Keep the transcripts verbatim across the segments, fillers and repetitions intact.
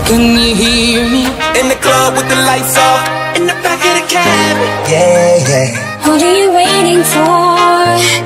Can you hear me? In the club with the lights off, in the back of the cab. Yeah, yeah. What are you waiting for?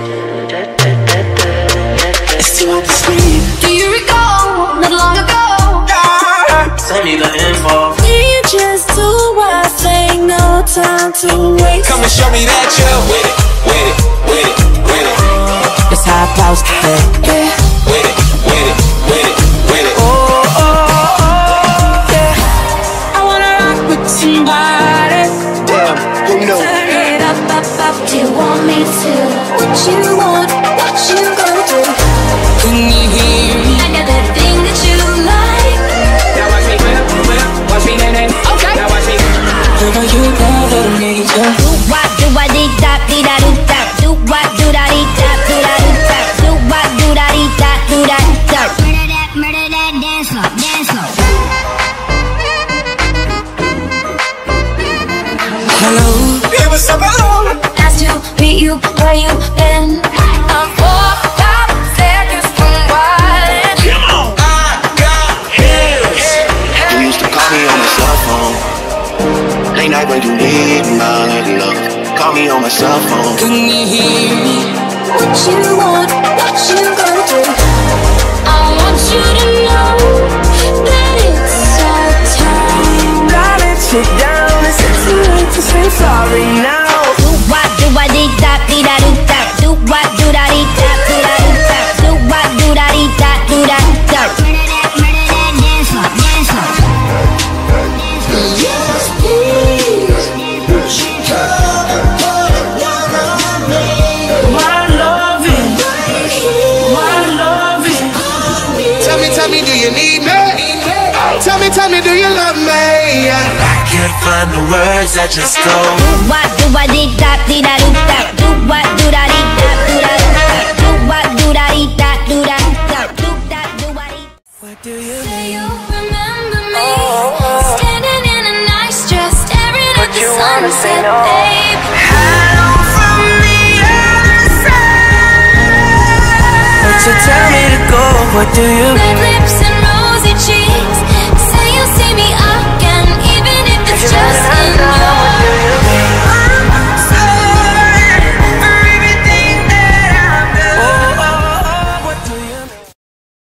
It's too hard to sleep. Do you recall not long ago? Ah, send me the info. We just do our thing, no time to waste. Come and show me that you're with it, with it, with it, with it. That's how I supposed to be. Yeah. With it, with it, with it, with it. Oh, oh, oh, yeah. I wanna rock with somebody. Damn, who knew? Turn it up, up, up. Do you want me to? What you want? What you gonna do? Can you hear me? I got that thing that you like. Now watch me whip, whip, watch me nae nae. Okay. Now watch me. Girl, you know that I need you. Do what, do what, dee da, dee da, do da. Do what, do da, dee da, do da, do da. Do what, do da, dee da, do da, da. Murder that, murder that, dance floor, dance floor. Hello. It was so long. Asked to meet you where you been. I'm four, five seconds from wildin'. Come on. I got hits. You used to call me on my cell phone. Late night when you need my love. Call me on my cell phone. Can you hear me? What you want, what you gonna do? I want you to know that it's our time. Darling, sit down. It's too late to say sorry now. Do what, do what, dee da, dee da, do da. Do what, do da, dee da, do da, do da. Do what, do da, dee da, do da, da. Murder that, murder that, dance floor, dance floor. Yes, please. My loving, my loving. Tell me, tell me, do you need me? Tell me, tell me, do you love me? I can't find the words that just go. Do what, do what, dee da, dee da, do da. Do what, do da, dee da, do da, do da. Do what, do da, dee da, do da, da. Do that, do what, dee. What do you Do mean? you remember me? Standing in a nice dress, staring at the sunset, babe. Hello from the other side. But you tell me to go. What do you mean? Lately